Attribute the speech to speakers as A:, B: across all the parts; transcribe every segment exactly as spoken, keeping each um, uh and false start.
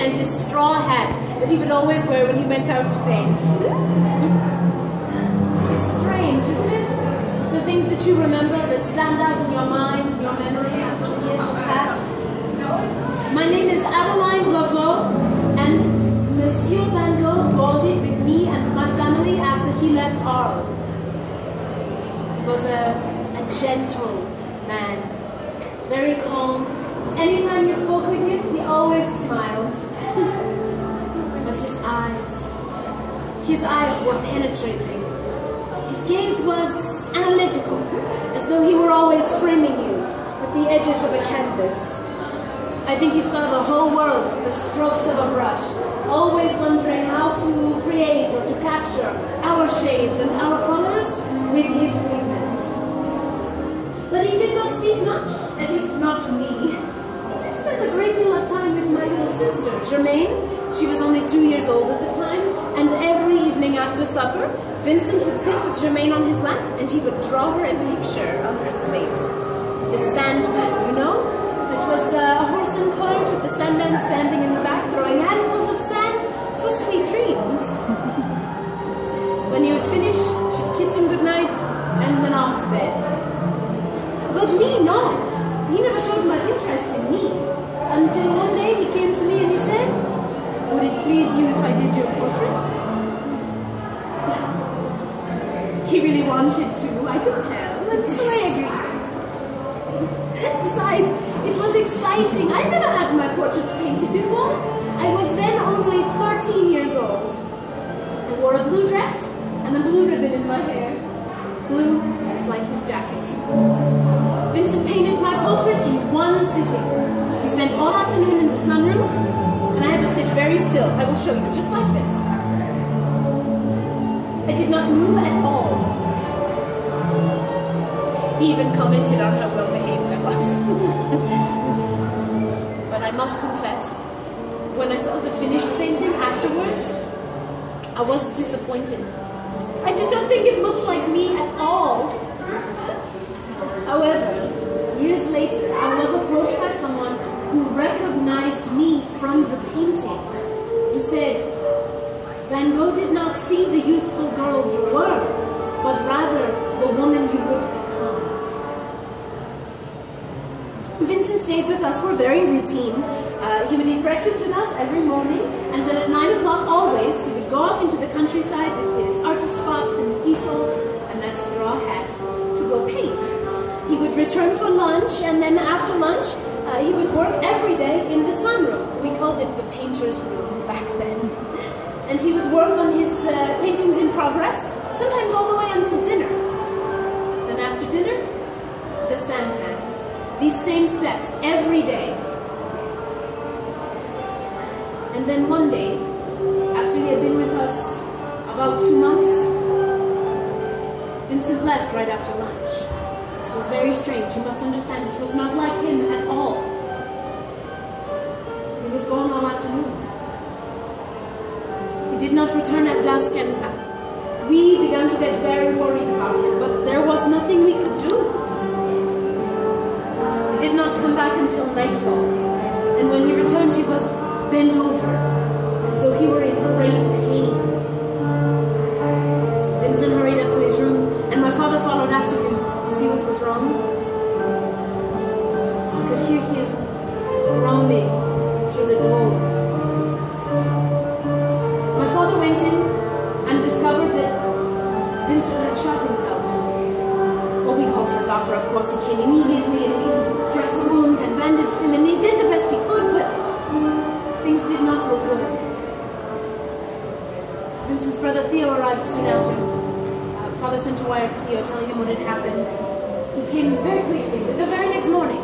A: and his straw hat that he would always wear when he went out to paint. It's strange, isn't it? The things that you remember that stand out in your mind, in your memory after the years have passed. My name is Adeline Ravoux, and Monsieur Van Gogh boarded with me and my family after he left Arles. He was a, a gentle man, very calm. Anytime you spoke with him, he always smiled. But his eyes, his eyes were penetrating. His gaze was analytical, as though he were always framing you with the edges of a canvas. I think he saw the whole world with the strokes of a brush, always wondering how to create or to capture our shades and our colors with his pigments. But he did not speak much, at least not to me. He did spend a great deal of time with my little sister, Germaine. She was only two years old at the time, and every evening after supper, Vincent would sit with Germaine on his lap, and he would draw her a picture on her slate. The Sandman, you know? It was uh, a horse and cart with the Sandman standing in the back, throwing handfuls of sand for sweet dreams. When he would finish, she'd kiss him goodnight, and then off to bed. But me, no. He never showed much interest in me, until one day he came to me and he said, "Would it please you if I did your portrait?" He really wanted to, I could tell, and so I agreed. Besides, it was exciting. I never had my portrait painted before. I was then only thirteen years old. I wore a blue dress and a blue ribbon in my hair. Blue, just like his jacket. Vincent painted my portrait in one sitting. We spent all afternoon in the sunroom, and I had to sit very still. I will show you, just like this. I did not move at all. He even commented on how well behaved I was. But I must confess, when I saw the finished painting afterwards, I was disappointed. I did not think it looked like me at all. However, years later, I was approached by someone who recognized me from the painting, who said, "Van Gogh did not see the youthful girl you were, but rather the woman you would become." Vincent's days with us were very routine. Uh, he would eat breakfast with us every morning, and then at nine o'clock always, he would go off into the countryside with his artist box and his easel and that straw hat to go paint. He would return for lunch, and then after lunch, uh, he would work every day in the sunroom. We called it the painter's room back then. And he would work on his uh, paintings in progress, sometimes all the way until dinner. Then after dinner, the Sandman. These same steps every day. And then one day, after he had been with us about two months, Vincent left right after lunch. This was very strange. You must understand, it was not like him at all. He was gone all afternoon. He did not return at dusk, and we began to get very worried about him, but there was nothing we could do. He did not come back until nightfall, and when he returned, he was bent over, as though he were in great pain. Vincent hurried up to his room, and my father followed after him to see what was wrong. I could hear him groaning through the door. My father went in and discovered that Vincent had shot himself. Well, we called for a doctor, of course. He came immediately, and he dressed the wound and bandaged him, and he did the best he could, but things did not look good. Vincent's brother Theo arrived soon after. Uh, Father sent a wire to Theo telling him what had happened. He came very quickly, but the very next morning.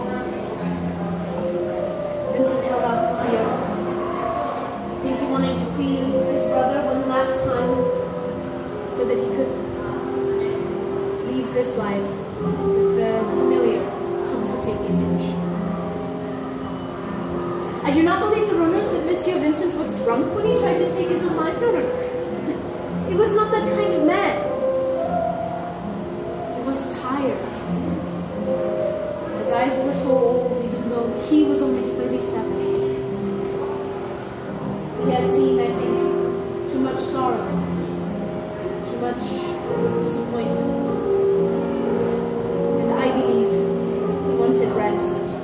A: Vincent held out for Theo. I think he wanted to see his brother one last time so that he could leave this life with the familiar, comforting image. I do not believe the rumors that Monsieur Vincent was drunk when he tried to take his own life. No, no, no. He was not that kind of man. He was tired. His eyes were so old, even though he was only thirty-seven. He had seen, I think, too much sorrow, too much disappointment. And I believe he wanted rest.